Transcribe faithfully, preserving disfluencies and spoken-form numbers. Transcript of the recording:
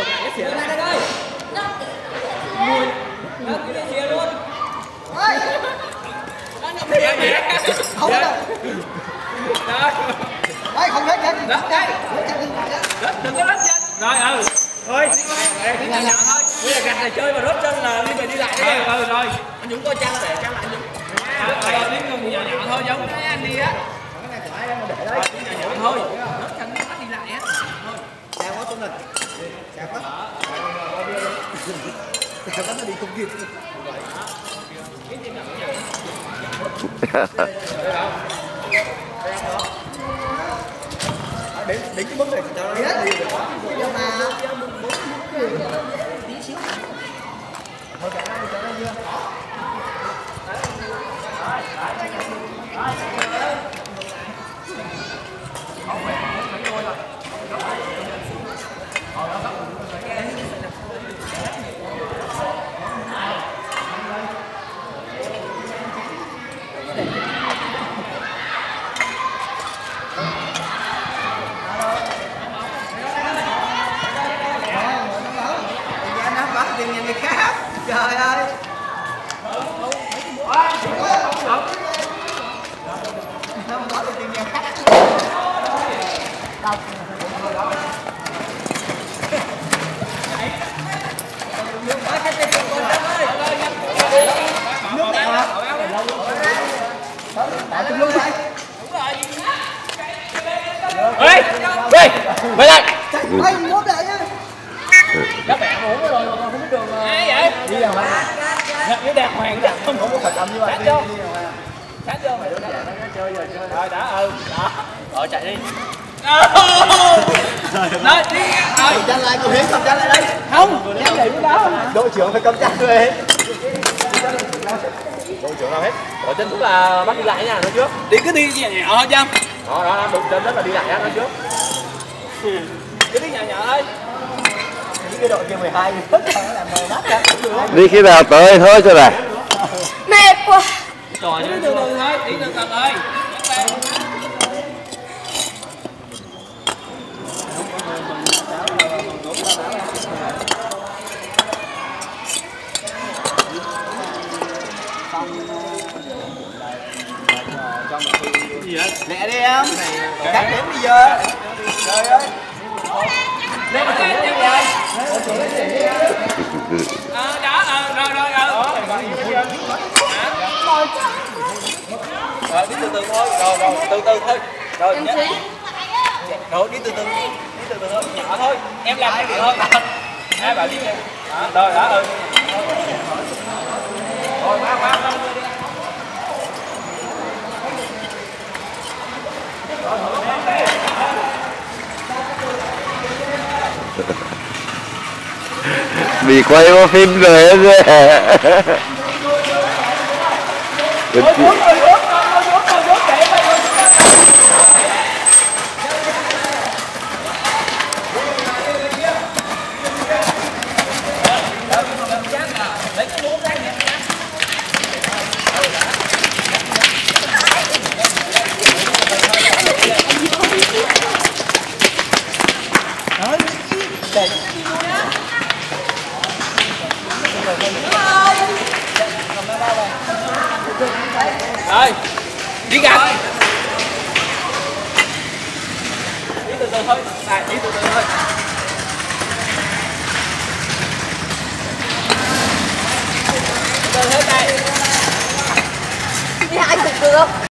một cái xỉa này đây ơi. Mùi. Nó cái xỉa luôn. Ơi. Nó ngậm xỉa mẹ. Không đâu. Rồi. Đây không hết hết. Đất đây. Đất đừng có đất chân. Rồi ừ. Thôi. Đây cái nhỏ thôi. Bây giờ gạch này chơi mà rớt chân là đi về đi lại đấy. Ừ rồi. Anh Dũng coi trang để trang lại anh Dũng. Rồi tiếng con nhỏ nhỏ thôi giống cái anh đi á. Cái này phải em để đấy. Nhỏ nhỏ thôi. Rớt chân nó đi lại á. Thôi. Sao quá Tuấn Linh. Sao quá. Sao quá nó đi không kịp. Cái tim nào cũng đến đến cái mức này cho nó hết đi được quá. Nhưng mà tí xíu. Thôi cả nó cho nó chưa. Không khỏe, phải thôi rồi. Tiền nhà người khác. Trời ơi. Không có tiền nhà khác. Đâu. Nước đẹp hả? Tại tôi luôn vậy. Ê! Ê! Về đây. Ê, muốn lại nha. Các bạn uống rồi mà còn không biết đường. Ai vậy? Đi vào mà. Nhập với đàng hoàng đó. Không có thật âm như vậy. Đi vào mà. Sát vô mày. Chơi giờ chơi. Rồi đã ừ. Đó. Rồi chạy đi. Nói đi. Rồi tranh lại cô Hiến cầm tranh lại đây. Không, tranh lại đó. Đội trưởng phải cầm tranh lên. Đội trưởng đâu hết. Đội tranh cũng là bắt đi lại nha, nói trước. Đi cứ đi nhẹ nhẹ thôi Trâm. Đó đó, đội tranh rất là đi lại á, nói trước. Cứ đi nhẹ nhẹ thôi. Cái đội kia mười hai đi khi nào tới thôi cho này. Mệt quá. Trời đi từ từ thôi, đi từ từ thôi. Lẹ đi em. Cắt điểm bây giờ. Trời ơi. Lên một điểm đi ơi. Ờ đó, ờ rồi rồi rồi. Rồi đi từ từ thôi, rồi rồi từ từ thôi. Rồi nhé. Rồi đi từ từ. Đi từ từ thôi, nhỏ thôi. Em làm cái gì thôi. Hai bạn đi đi. Rồi đó ừ. Rồi quá quá. Bị quay qua phim rồi em ơi. Rồi, đi gạch. Đi từ từ thôi, à, đi từ từ thôi. Từ từ thôi đây. Đi hai chục được.